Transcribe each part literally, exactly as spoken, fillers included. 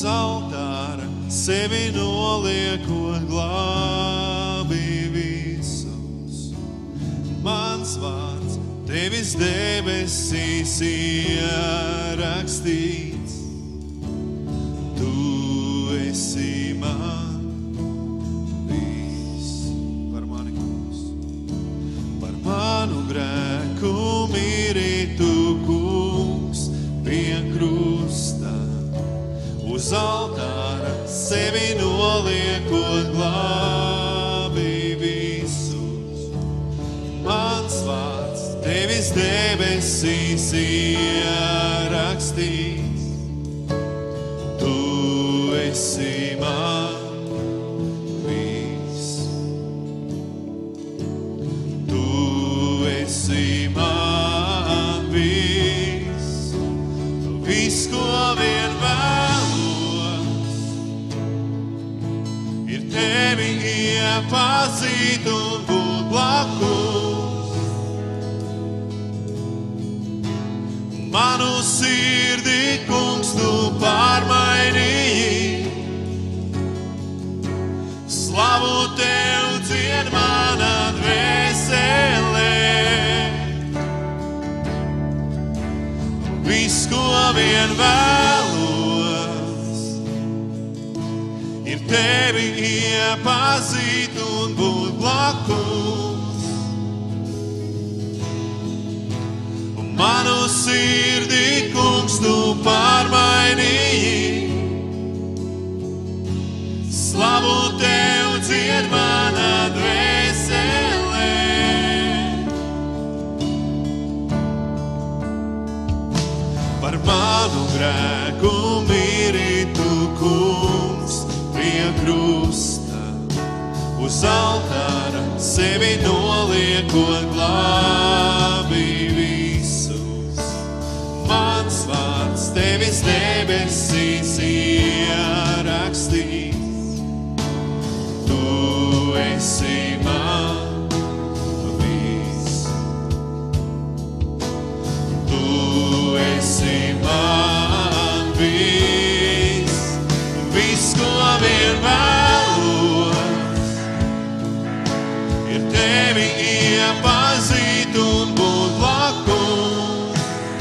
altāra, sevi noliekot glābi visus. Mans vārds tevis debesīs ierakstīts, tu esi man viss. Par mani, kungs, par manu grēku miri tu, kungs, pie krusta. Uz altāra sevi noliekot glābi visus. Mans vārds tevis debesīs ierakstīts, tu esi man viss. Tu esi man viss. Tu viss, ko vien vēlos, ir tevi iepazīt un būt blakus. Manu sirdi, kungs, tu pārmainīji. Slavu tev dzied mana dvēselē. Viss, ko vien vēlos, ir tevi iepazīt un būt blakus. Manu sirdi, kungs, tu pārmainīji. Slavu tev dzied mana dvēselē. Par manu grēku miri tu, kungs, pie krusta. Uz altāra sevi noliekot glābi visus. Mans vārds tevis debesīs ierakstīts, tu esi man viss. Tu esi man viss. Viss, ko vien vēlos, ir tevi iepazīt un būt blakus.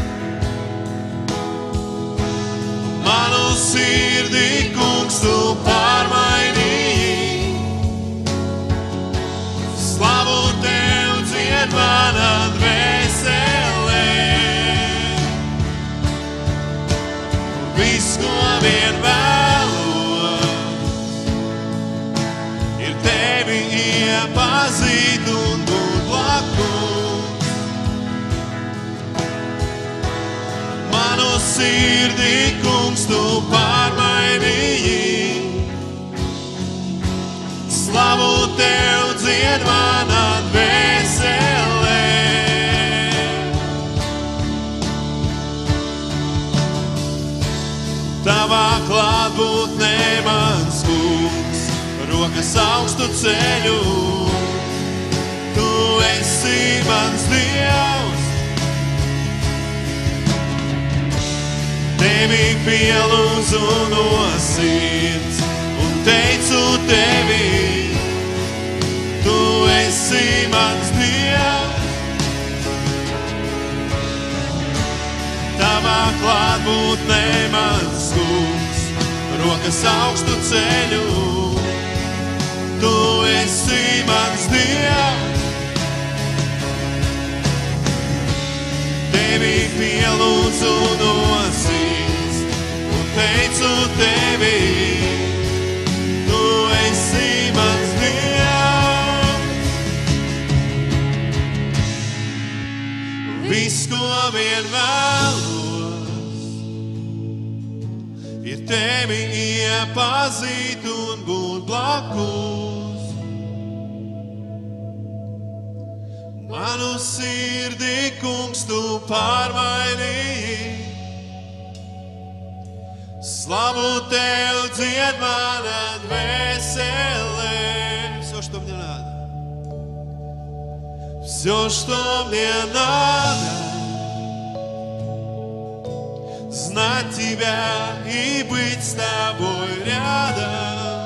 Manu sirdi, kungs, tu pārmainīji. Slavu tev dzied mana dvēselē. Viss, ko vien vēlos, ir tevi iepazīt un būt blakus. Manu sirdi, kungs, tu pārmainīji. Slavu tev dzied mana dvēselē. Tavā klātbūtnē mans kungs, rokas augstu ceļu. Tu esi mans Dievs. Tevi pielūdzu no sirds un teicu tevi. Tu esi mans Dievs. Tavā klātbūtnē mans kungs, rokas augstu ceļu. Tu esi mans Dievs. Tevi pielūdzu no sirds un teicu tevi. Tu esi mans Dievs. Viss, ko vien vēlos, ir tevi iepazīt un būt blakus. Manu sirdi, kungs, tu pārmainīji. Slavu tev dzied mana dvēselē. Всё, что мне надо. Всё, что мне надо. Знай, знать Тебя и быть с Тобой рядом.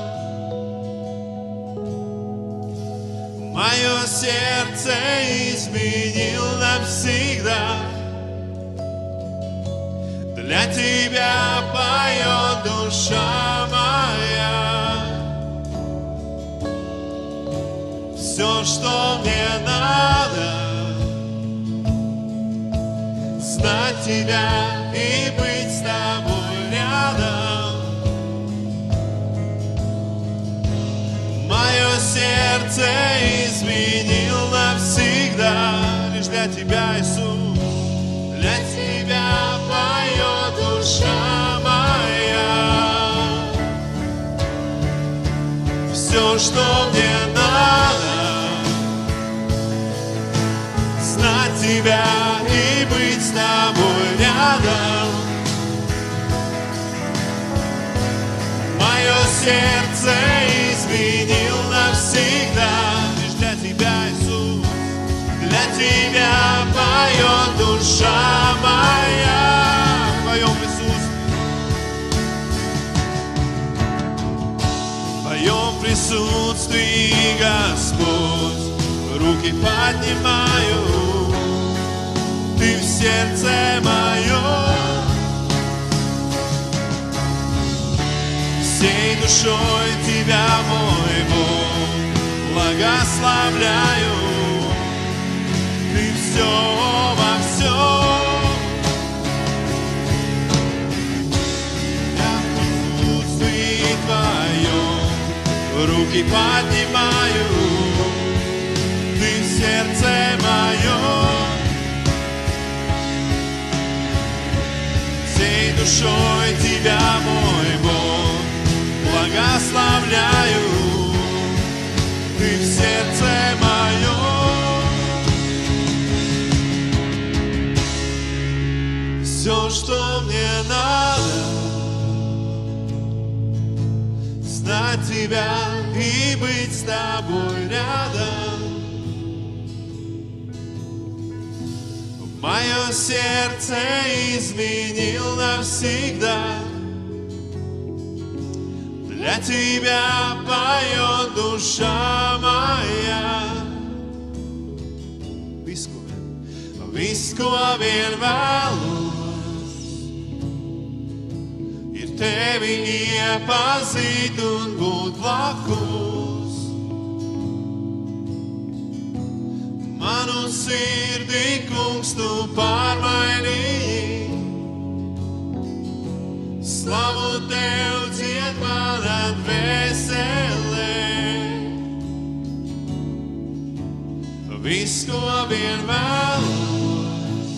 Мое сердце изменил навсегда. Для Тебя поет душа моя. Все, что мне надо, знать Тебя и быть с Тобой рядом. Мое сердце изменил навсегда. Лишь для Тебя, Иисус, для Тебя поет душа моя. Все, что мне надо, знать Тебя и быть с Тобой рядом. Мое сердце изменил навсегда. Лишь для Тебя, Иисус, для Тебя поет душа моя. В Твоем присутствии, в Твоем присутствии, Господь, руки поднимаю. Ты в сердце моем, всей душой Тебя, мой Бог, благословляю. Ты все во всем. Я в присутствии Твоем руки поднимаю. Ты в сердце моем, всей душой Тебя, мой Бог, благословляю. Ты в сердце моем. Все, что мне надо, знать Тебя и быть с Тобой рядом. Мое сердце изменил навсегда. Для Тебя поет душа моя. Visu, visu, ko vien vēlos, ir Tevi iepazīt un būt blakus. Manu sirdi, Kungs, Tu pārmainīji. Slavu Tev dzied manā dvēselē. Viss, ko vien vēlos,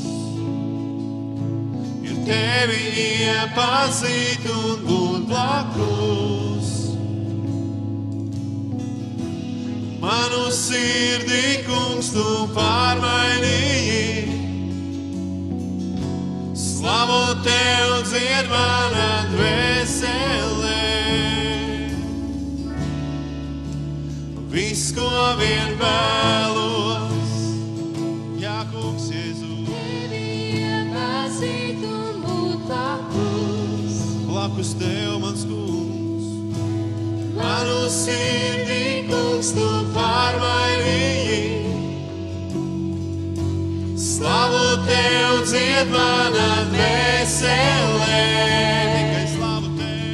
ir Tevi iepazīt un būt blakus. Manu sirdi, Kungs, Tu pārmainīji. Slavu Tev dzied manā dvēselē. Viss, ko vien vēlos, jā, Kungs, Jēzus, Tevi iepazīt un būt blakus. Blakus Tev, mans Kungs. Manu sirdi, Kungs, Tu pārmainīji. Slavu Tev dzied manā dvēselē. Tikai slavu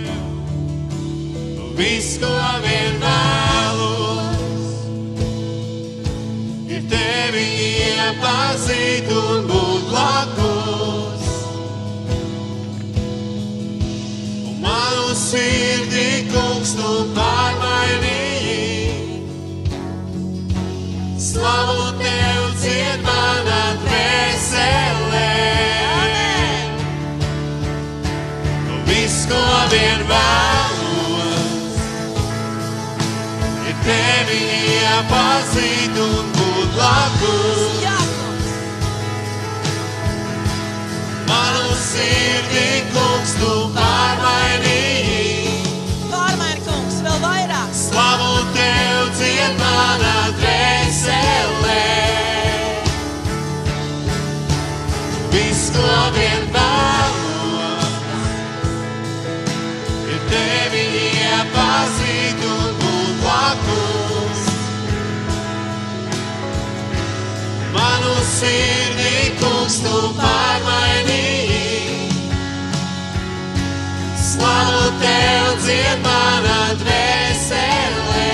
Tev. Viss, ko vien vēlos, ir Tevi iepazīt un būt blakus. Un manu sirdi, Kungs, Tu pārmainīji. Slavu Tev dzied manā dvēselē. Viss, ko vien vēlos, ir Tevi iepazīt un būt blakus. Manu sirdi, Kungs, Tu pārmainīji. Pārmaini, Kungs, vēl vairāk. Slavu Tev dzied manā dvēselē. Viss, ko vien vēlos, sirdī, kungs, tu pārmainīji. Slavu tev dzied mana dvēselē.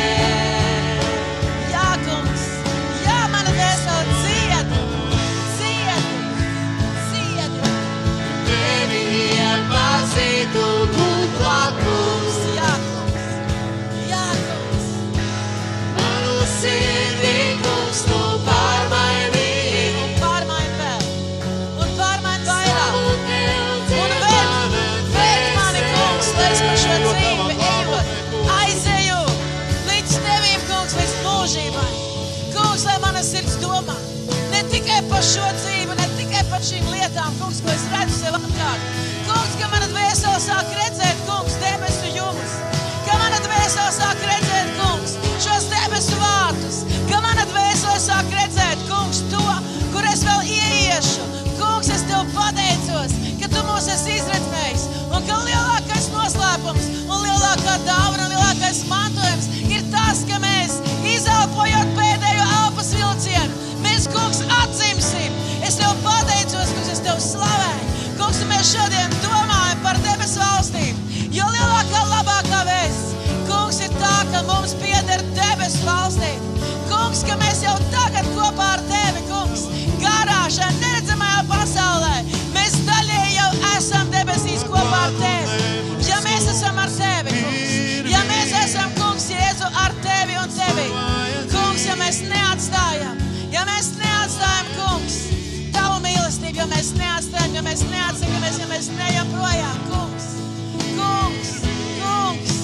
Jā, kungs, jā, mana dvēsele dzied, dzied, dzied. Tevi iepazīt un būt blakus. Jā, kungs, jā, kungs. Manu sirdī, kungs, tu pārmainīji. Un pārmaini vēl, un pārmaini vairāk. Slavu tev Un dzied ved, mana ved mani, kungs, lai es par šo dvēselē. dzīvi ejot, aizēju līdz tevīm, kungs, līdz mūžībai. Kungs, lai mana sirds domā, ne tikai par šo dzīvi, ne tikai par šīm lietām, kungs, ko es redzu sev apkārt. Kungs, ka mana dvēsele sāk redzēt, kungs, debesu jumus. Ka mana dvēsele sāk redzēt, kungs, šos debesu vārtus. Ka mana dvēsele sāk redzēt, kungs, to, kur es vēl ieiešu. Kungs, es tev pateicos, ka tu mūs esi izredzējis, un ka lielākais noslēpums, un lielākā dāvana, un lielākais mantojums ir tas, ka mēs, izelpojot pēdējo elpas vilcienu, mēs, kungs, atzimsim. Es tev pateicos, kungs, es tev slavēju. Kungs, un mēs šodien domājam par debesu valstīm, jo lielākā, labākā vēsts, kungs, ir tā, ka mums pieder debesu valstīm. Kungs, ka mēs jau tagad kopā ar tevi, kungs, garā šajā neredzamajā pasaulē, mēs daļēji jau esam debesīs kopā ar tevi. Ja mēs esam ar tevi, kungs, ja mēs esam, kungs, Jēzu ar tevi un tevi, kungs, ja mēs neatstājam, ja mēs neatstājam, kungs, tavu mīlestību, ja mēs neatstājam, ja mēs neatsakamies, ja mēs neejam projām, kungs, kungs, kungs.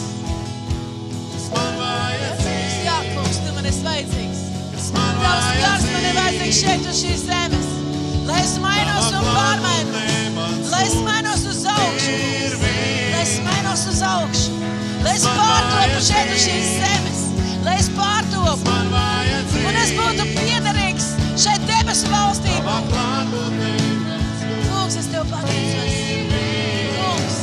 Man vajadzīgs, Jā, kungs, tu man esi vajadzīgs. man Tavs gars man ir vajadzīgs. vajadzīgs šeit uz šīs zemes, lai es mainos un pārmainos, lai es mainos uz augšu, lai es mainos uz augšu, lai es pārtopu šeit uz šīs zemes, lai es pārtopu, Man vajadzīgs, un es būtu piederīgs šeit debesu valstībai. tava klātbūtne. Kungs, es tev pateicos. Kungs.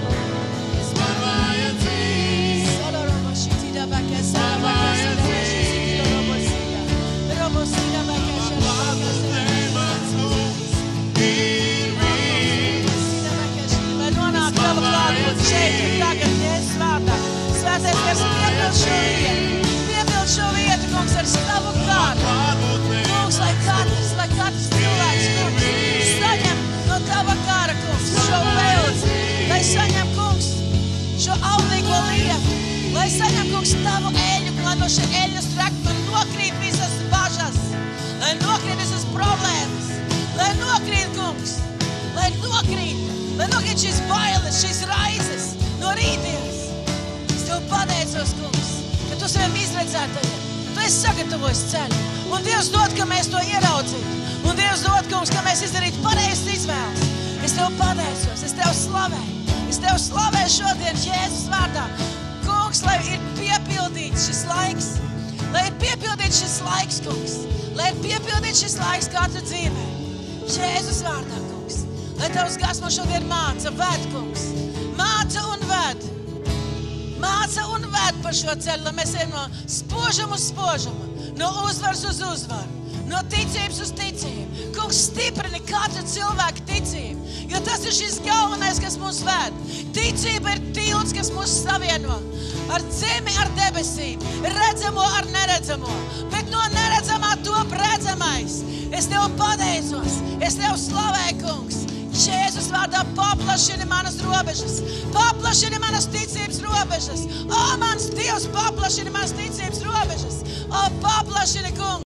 Man vajadzīgs, Sororobo shitida baka sarabaka sarabaka shitida robo sida. Robo sida baka sarabaka sarabaka. mans kungs, ir viss. Sida baka shitida. Lai nonāk tava klātbūtne šeit un tagad, Jēzus vārdā. Svētais Gars, piepild šo vietu. Piepild šo vietu, kungs, ar savu klātu. Klātbūtne, Kungs, lai katrs, lai katrs cilvēks, kungs, saņem no tava gara, kungs, šo vēlci. Lai saņem, kungs, šo audīgo lietu. Lai saņem, kungs, tavu eļu, lai no šī eļu strekta nokrīt visas bažas. Lai nokrīt visas problēmas. Lai nokrīt, kungs, lai nokrīt, lai nokrīt šīs bailes, šīs raizes no rītdienas. Es tev pateicos, kungs, ka tu saviem izredzētajiem, tu esi sagatavojis ceļu. Un Dievs dod, ka mēs to ieraudzītu. Un Dievs dod, kungs, ka mēs izdarītu pareizas izvēles. Es tev pateicos, es tev slavēju. Es tev slavēju šodien Jēzus vārdā. Kungs, lai ir piepildīts šis laiks. Lai ir piepildīts šis laiks, kungs. Lai ir piepildīts šis laiks katra dzīvē. Jēzus vārdā, kungs. Lai tavs gars man šodien māca, ved, kungs. Māca un ved. Māca un ved par šo ceļu, lai mēs ejam no spožuma uz spožumu, no uzvaras uz uzvaru, no ticības uz ticību. Kungs, stiprini katru cilvēku ticību, jo tas ir šis galvenais, kas mūs ved. Ticība ir tilts, kas mūs savieno ar zemi, ar debesīm, redzamo ar neredzamo, bet no neredzamā top redzamais. Es tev pateicos, es tev slavēju, kungs. Jēzus vārdā paplašini manas robežas, paplašini manas ticības robežas. O, mans Dievs, paplašini manas ticības robežas. O, paplašini, kungs.